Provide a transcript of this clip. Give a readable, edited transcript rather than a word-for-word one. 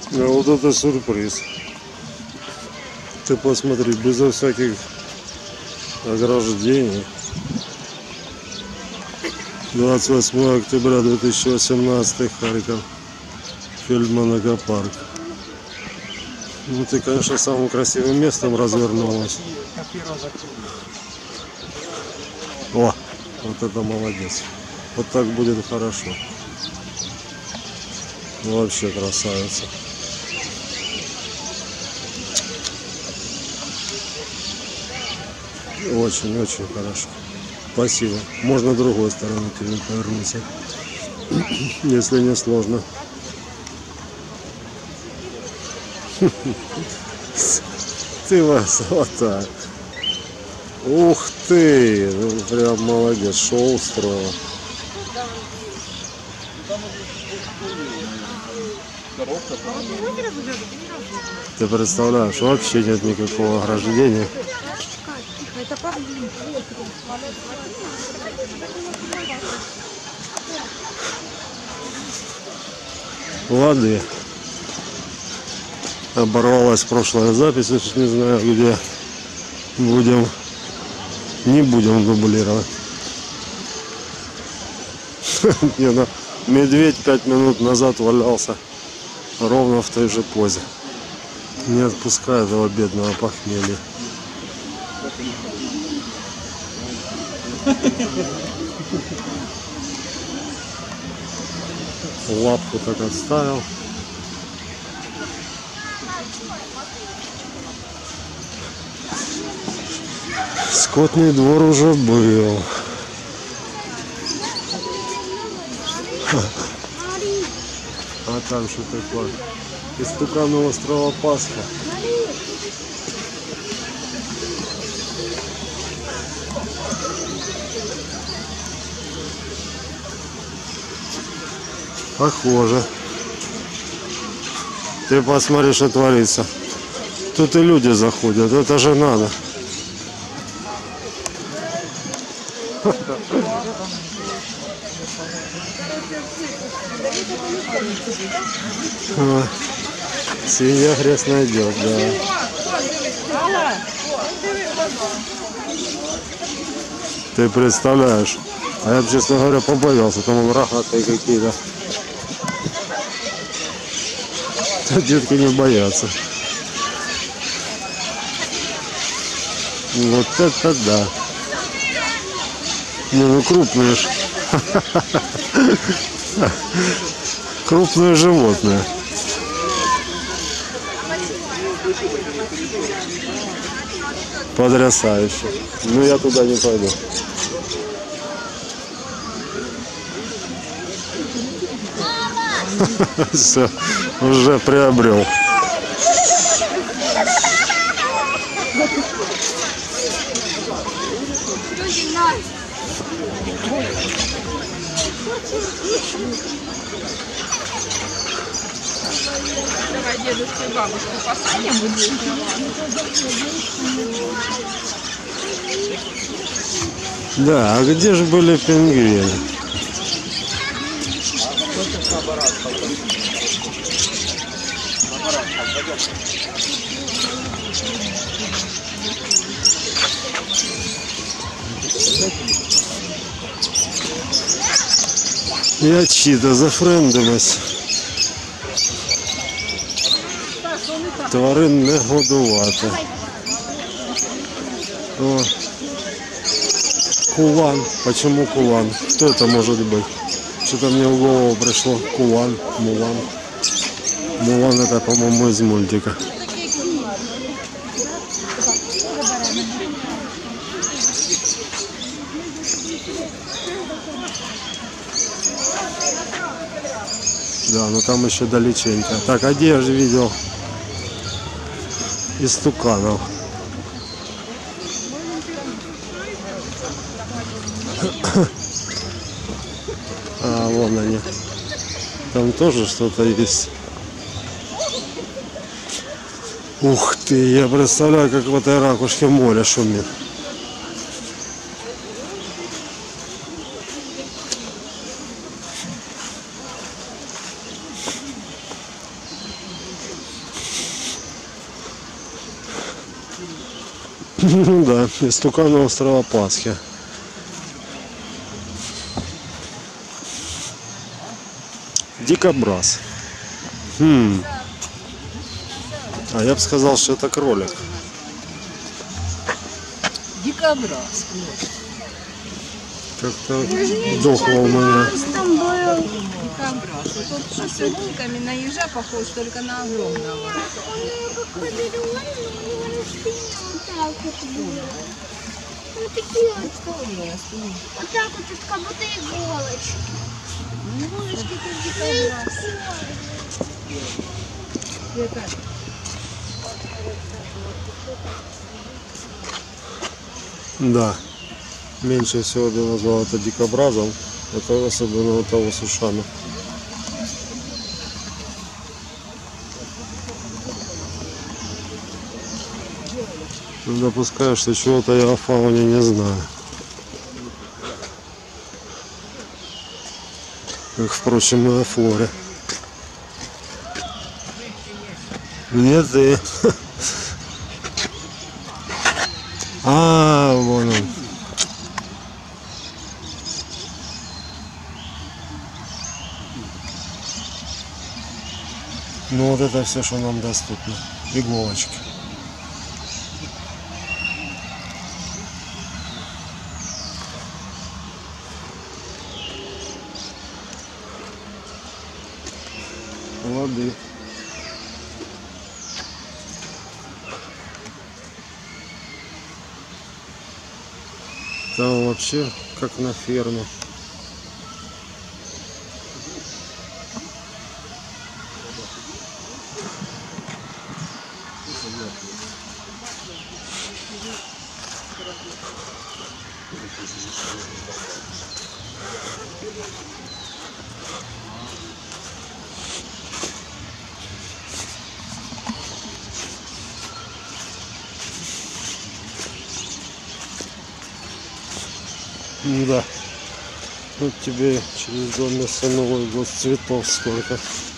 А вот это сюрприз. Ты посмотри, безо всяких ограждений. 28 октября 2018, Харьков. Фельдман Экопарк. Ну ты, конечно, самым красивым местом развернулась. О, вот это молодец. Вот так будет хорошо. Вообще красавица. Очень-очень хорошо. Спасибо. Можно другой стороной тебе повернуться, если не сложно. Ты вас вот так. Ух ты! Ну, прям молодец. Шоу устроила. Ты представляешь, вообще нет никакого ограждения. Воды. Оборвалась прошлая запись, не знаю где. Не будем дублировать. Медведь 5 минут назад валялся ровно в той же позе. Не отпускает его бедного похмелья. Лапку так отставил. Скотный двор уже был. А там что такое? Истуканы острова Пасха. Похоже. Ты посмотри, что творится. Тут и люди заходят. Это же надо. Свинья хрест найдет, да. Ты представляешь? А я, честно говоря, побоялся. Там рогатые какие-то. Детки не боятся. Вот это да. Не, ну крупные ж. Крупное животное. Потрясающе. Ну я туда не пойду. Все, уже приобрел. Давай дедушку и бабушку посадим. Да, а где же были пингвины? Я чьи-то зафрендилась. Тварин не годувати. О. Кулан. Почему кулан? Кто это может быть? Что-то мне в голову пришло. Кулан, Мулан. Мулан это, по-моему, из мультика. Да, но там еще далеченько. Так, а где я же видел истуканов? А, вон они. Там тоже что-то есть. Ух ты, я представляю, как в этой ракушке море шумит. Ну да, истуканы острова Пасхи. Дикобраз. А я бы сказал, что это кролик. Дикобраз. Как-то дохло у меня. Там был. Дикобраз. И тут с шестеренками на ежа похож, только на огромного. Он как хамелеон, но у него спина вот так вот была. Вот такие вот. Вот так вот, это как будто иголочки. Иголочки тут дикобраз. Да. Меньше всего бы назвал это дикобразом. Это особенно вот того с ушами. Допускаю, что чего-то я о фауне не знаю. Как, впрочем, и о флоре. Где ты? А, вон он. Ну вот это все, что нам доступно. Иголочки. Воды. Там вообще как на ферме. Да. Тут тебе через 2 месяца Новый год цветов сколько.